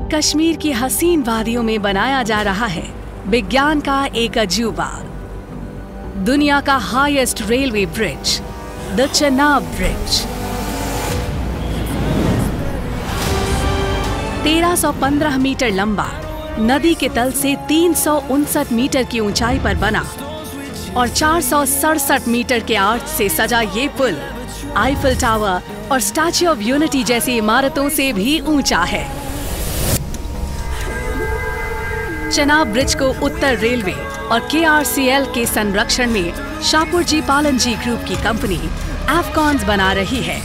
कश्मीर की हसीन वादियों में बनाया जा रहा है विज्ञान का एक अजूबा, दुनिया का highest railway bridge, the Chenab bridge. 1315 metre लंबा, नदी के तल से 359 मीटर की ऊंचाई पर बना और 467 मीटर के आर्च से सजा ये पुल आईफल टावर और स्टैच्यू ऑफ यूनिटी जैसी इमारतों से भी ऊंचा है। चेनाब ब्रिज को उत्तर रेलवे और KRCL के संरक्षण में शाहपुरजी पालनजी ग्रुप की कंपनी एफकॉन्स बना रही है।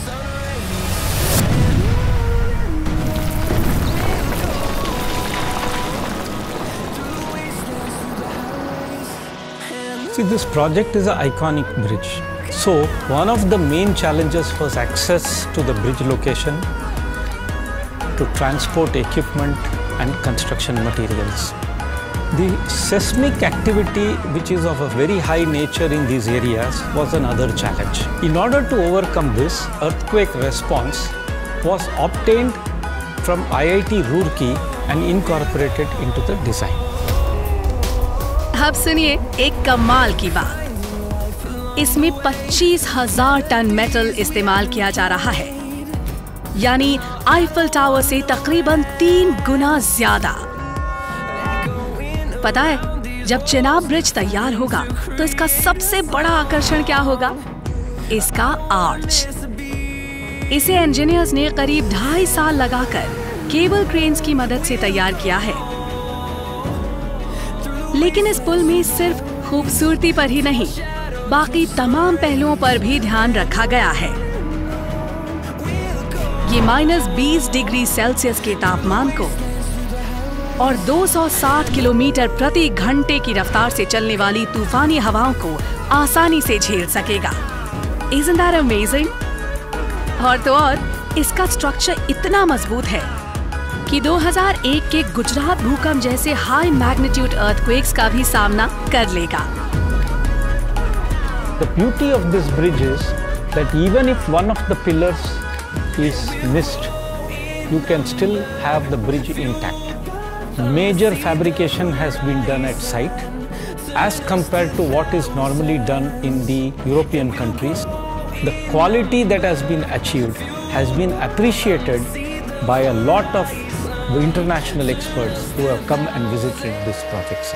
See, this project is an iconic bridge. So, one of the main challenges was access to the bridge location to transport equipment and construction materials. The seismic activity, which is of a very high nature in these areas, was another challenge. In order to overcome this, earthquake response was obtained from IIT Roorkee and incorporated into the design. अब सुनिए एक कमाल की बात, इसमें 25,000 ton metal इस्तेमाल किया जा रहा है, यानी आईफल टावर से तकरीबन 3 गुना ज्यादा। पता है, जब चेनाब ब्रिज तैयार होगा तो इसका सबसे बड़ा आकर्षण क्या होगा? इसका आर्च। इसे इंजीनियर्स ने करीब 2.5 साल लगाकर केबल क्रेन्स की मदद से तैयार किया है। लेकिन इस पुल में सिर्फ खूबसूरती पर ही नहीं, बाकी तमाम पहलुओं पर भी ध्यान रखा गया है। ये -20 डिग्री सेल्सियस के तापमान को और 260 किलोमीटर प्रति घंटे की रफ्तार से चलने वाली तूफानी हवाओं को आसानी से झेल सकेगा। Isn't that amazing? और तो और, इसका स्ट्रक्चर इतना मजबूत है कि 2001 के गुजरात भूकंप जैसे हाई मैग्नीट्यूड अर्थक्वेक्स का भी सामना कर लेगा। The beauty of this bridge is that even if one of the pillars is missed, you can still have the bridge intact. Major fabrication has been done at site as compared to what is normally done in the European countries. The quality that has been achieved has been appreciated by a lot of international experts who have come and visited this project.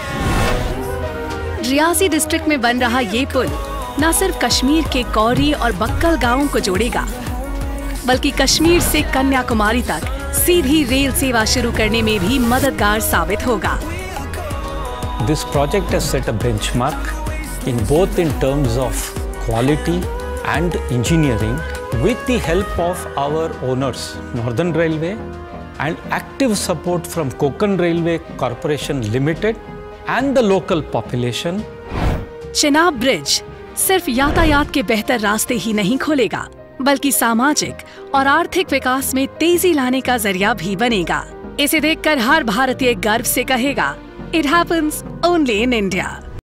Reasi district में बन रहा ये पुल न सिर्फ कश्मीर के कौरी और buckle गांवों को जोड़ेगा, बल्कि कश्मीर से कन्याकुमारी तक सीधी रेल सेवा शुरू करने में भी मददगार साबित होगा। This project has set a benchmark in terms of quality and engineering, with the help of our owners, Northern Railway, and active support from Konkan Railway Corporation Limited and the local population. Chenab bridge सिर्फ यातायात के बेहतर रास्ते ही नहीं खोलेगा, बल्कि सामाजिक और आर्थिक विकास में तेजी लाने का जरिया भी बनेगा। इसे देखकर हर भारतीय गर्व से कहेगा, It happens only in India.